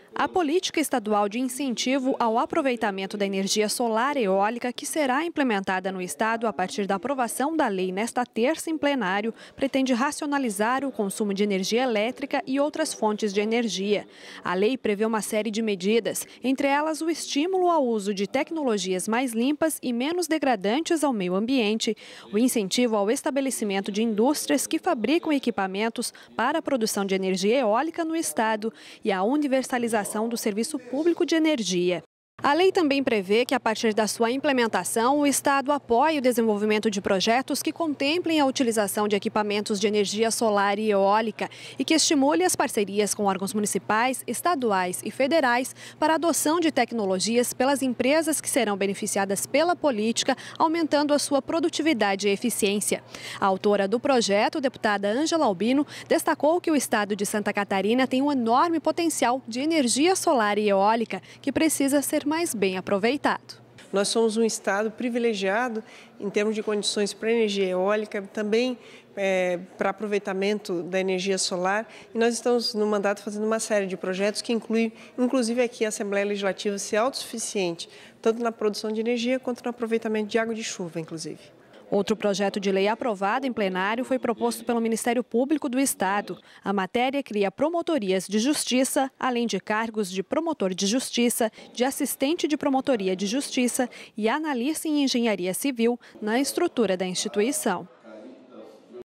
A política estadual de incentivo ao aproveitamento da energia solar e eólica, que será implementada no estado a partir da aprovação da lei nesta terça em plenário, pretende racionalizar o consumo de energia elétrica e outras fontes de energia. A lei prevê uma série de medidas, entre elas o estímulo ao uso de tecnologias mais limpas e menos degradantes ao meio ambiente, o incentivo ao estabelecimento de indústrias que fabricam equipamentos para a produção de energia eólica no estado e a universalização do serviço público de energia. A lei também prevê que, a partir da sua implementação, o Estado apoie o desenvolvimento de projetos que contemplem a utilização de equipamentos de energia solar e eólica e que estimule as parcerias com órgãos municipais, estaduais e federais para a adoção de tecnologias pelas empresas que serão beneficiadas pela política, aumentando a sua produtividade e eficiência. A autora do projeto, deputada Ângela Albino, destacou que o Estado de Santa Catarina tem um enorme potencial de energia solar e eólica que precisa ser mais bem aproveitado. Nós somos um estado privilegiado em termos de condições para energia eólica, também para aproveitamento da energia solar, e nós estamos no mandato fazendo uma série de projetos que inclui, inclusive aqui, a Assembleia Legislativa ser autossuficiente, tanto na produção de energia quanto no aproveitamento de água de chuva, inclusive. Outro projeto de lei aprovado em plenário foi proposto pelo Ministério Público do Estado. A matéria cria promotorias de justiça, além de cargos de promotor de justiça, de assistente de promotoria de justiça e analista em engenharia civil na estrutura da instituição.